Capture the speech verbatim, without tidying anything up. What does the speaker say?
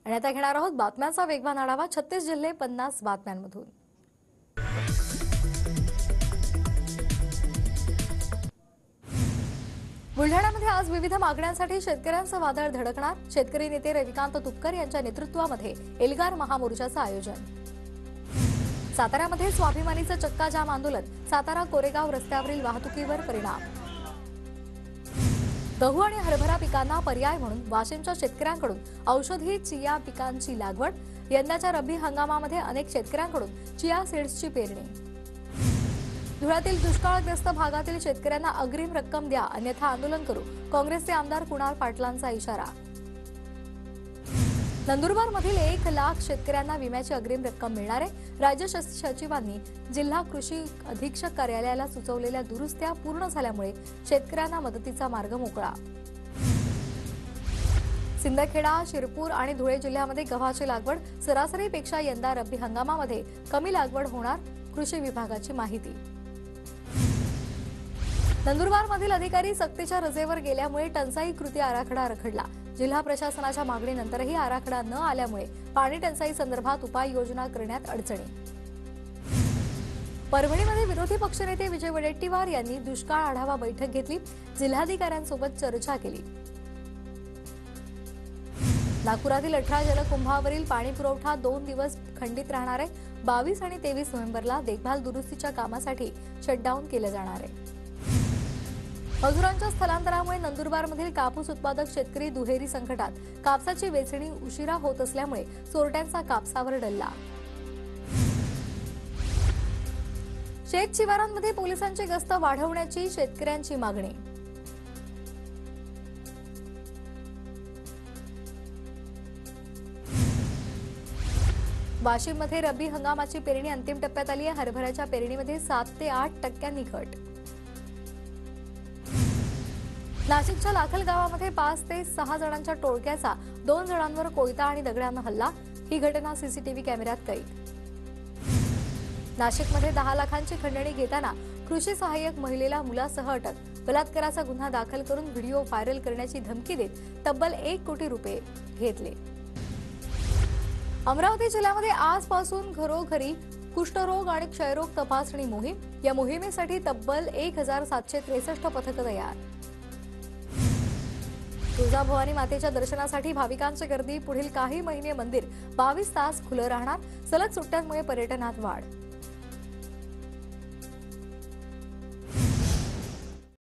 आणि आता घेणार आहोत बातम्यांचा वेगवान आढावा छत्तीस जिल्हे पन्नास बातम्यांमधून। बुलढाण्यामध्ये आज विविध मागण्यांसाठी शेतकऱ्यांचं वादळ धडकणार। शेतकरी नेते रविकांत तुपकर यांच्या नेतृत्वामध्ये एल्गार महामोर्चाचं आयोजन। साताऱ्यामध्ये स्वाभिमानीचं चक्का जाम आंदोलन, सातारा कोरेगाव रस्त्यावरील वाहतुकीवर परिणाम। गहू आणि हरभरा पिकांना पर्याय म्हणून वाशिमच्या शेतकऱ्यांकडून औषधी चिया पिकांची लागवड। यंदाच्या रब्बी हंगामामध्ये अनेक शेतकऱ्यांकडून चिया सीड्सची पेरणी। धुळ्यातील दुष्काळग्रस्त भागातील शेतकऱ्यांना अग्रिम रक्कम द्या अन्यथा आंदोलन करू, काँग्रेसचे आमदार कुणाल पाटलांचा इशारा। नंदुरबारमधील एक लाख शेतकऱ्यांना विम्याची अग्रिम रक्कम मिळणार आहे। राज्य सचिवांनी जिल्हा कृषी अधीक्षक कार्यालयाला सुचवलेल्या दुरुस्त्या पूर्ण झाल्यामुळे शेतकऱ्यांना मदतीचा मार्ग मोकळा। सिंदखेडा, शिरपूर आणि धुळे जिल्ह्यामध्ये गव्हाची लागवड सरासरीपेक्षा यंदा रब्बी हंगामामध्ये कमी लागवड होणार, कृषी विभागाची माहिती। नंदुरबारमधील अधिकारी सक्तीच्या रजेवर गेल्यामुळे टंचाई कृती आराखडा रखडला। जिल्हा प्रशासनाच्या मागणीनंतरही आराखडा न आल्यामुळे पाणी टंचाई संदर्भात उपाययोजना करण्यात अडचणी। परभणीमध्ये विरोधी पक्षनेते विजय वडेट्टीवार यांनी दुष्काळ आढावा बैठक घेतली, जिल्हाधिकाऱ्यांसोबत चर्चा केली। नागपुरातील अठरा जलकुंभावरील पाणी पुरवठा दोन दिवस खंडित राहणार आहे। बावीस आणि तेवीस नोव्हेंबरला देखभाल दुरुस्तीच्या कामासाठी शटडाऊन केले जाणार आहे। मजुरांच्या स्थलांतरामुळे नंदुरबारमधील कापूस उत्पादक शेतकरी दुहेरी संकटात। कापसाची वेचणी उशिरा होत असल्यामुळे चोरट्यांचा कापसावर डल्ला। शेत शिवारांमध्ये पोलिसांची गस्त वाढवण्याची शेतकऱ्यांची मागणी। वाशिममध्ये रब्बी हंगामाची पेरणी अंतिम टप्प्यात आली आहे। हरभऱ्याच्या पेरणीमध्ये सात ते आठ टक्क्यांनी घट। नाशिकच्या लाखल गावामध्ये पाच ते सहा जणांच्या टोळक्याचा दोन जणांवर कोयता आणि दगडानं हल्ला। ही घटना सीसीटीव्ही कॅमेऱ्यात कैद। नाशिकमध्ये दहा लाखांची खंडणी घेताना कृषी सहाय्यक महिलेला मुलासह अटक। बलात्काराचा गुन्हा दाखल करून व्हिडिओ व्हायरल करण्याची धमकी देत तब्बल एक कोटी रुपये घेतले। अमरावती जिल्ह्यामध्ये आजपासून घरोघरी कुष्ठरोग आणि क्षयरोग तपासणी मोहीम। या मोहिमेसाठी तब्बल एक हजार सातशे त्रेसष्ट पथकं तयार। तुळजाभवानी मातेच्या दर्शनासाठी भाविकांची गर्दी। पुढील काही महिने मंदिर बावीस तास खुलं राहणार। सलग सुट्ट्यांमुळे पर्यटनात वाढ।